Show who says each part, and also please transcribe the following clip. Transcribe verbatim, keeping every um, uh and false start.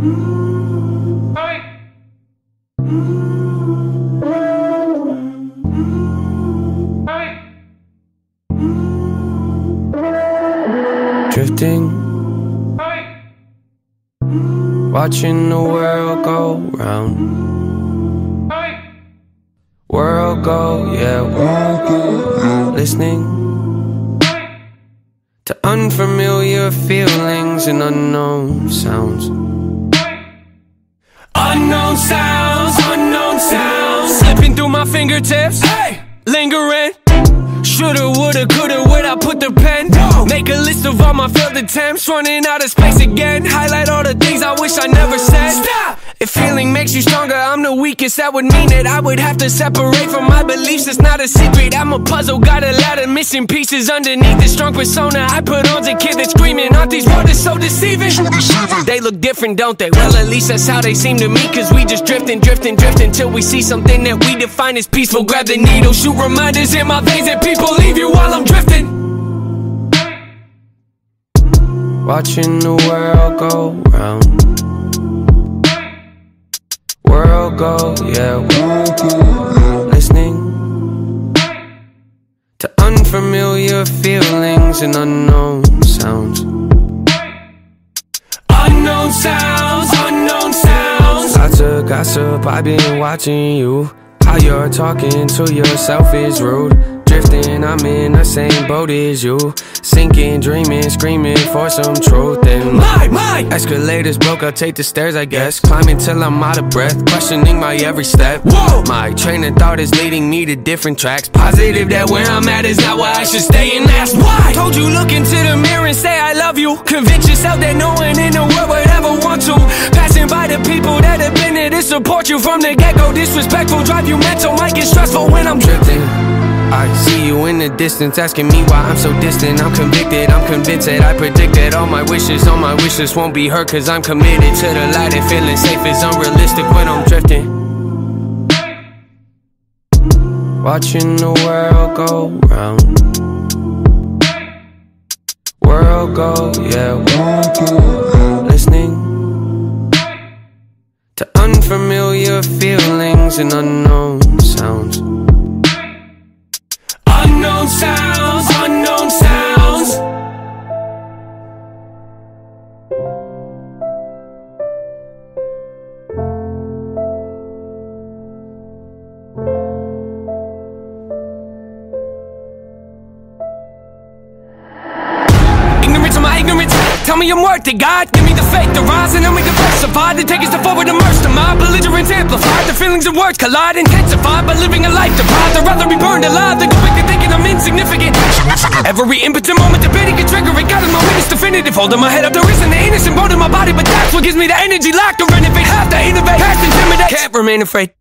Speaker 1: Drifting, watching the world go round. World go, yeah, world go. Listening to unfamiliar feelings and unknown sounds. Unknown sounds, unknown sounds, slipping through my fingertips, hey, lingering. Shoulda, woulda, coulda, would I put the pen? No. Make a list of all my failed attempts, running out of space again. Highlight all the things I wish I never said. Stop! If feeling makes you stronger, I'm the weakest. That would mean that I would have to separate from my beliefs. It's not a secret, I'm a puzzle. Got a lot of missing pieces underneath this strong persona I put on's a kid that's screaming. Aren't these words so deceiving? So deceiving? They look different, don't they? Well, at least that's how they seem to me. Cause we just drifting, drifting, drifting till we see something that we define as peaceful. Grab the needle, shoot reminders in my veins that people leave you while I'm drifting. Watching the world go round. World go, yeah, world go. Listening to unfamiliar feelings and unknown sounds. Unknown sounds, unknown sounds. Lots of gossip, I've been watching you. How you're talking to yourself is rude. Drifting, I'm in the same boat as you. Sinking, dreaming, screaming for some truth. And my, my escalators broke, I'll take the stairs, I guess. Climbing till I'm out of breath, questioning my every step. Whoa! My train of thought is leading me to different tracks. Positive that where I'm at is not where I should stay, and ask why. Told you look into the mirror and say I love you. Convince yourself that no one in the world would ever want to. Passing by the people that have been there to support you from the get-go. Disrespectful, drive you mental, might get stressful when I'm drifting. I see you in the distance, asking me why I'm so distant. I'm convicted, I'm convinced that I predict that all my wishes, all my wishes won't be heard. Cause I'm committed to the light and feeling safe is unrealistic when I'm drifting. Watching the world go round. World go, yeah, world go. Listening to unfamiliar feelings and unknown sounds. Unknown sounds, unknown sounds. Ignorance of my ignorance. Tell me I'm worth it, God. Give me the faith to rise and help me diversify. To take us to forward, immerse to my belligerence amplified. The feelings and words collide, intensified by living a life deprived. I'd rather be burned alive than go back to thinking I'm insignificant. Every impotent moment debating can trigger it. God is my witness definitive. Holding my head up, there isn't an innocent bone in my body, but that's what gives me the energy locked to renovate. Have to innovate, past intimidate. Can't remain afraid.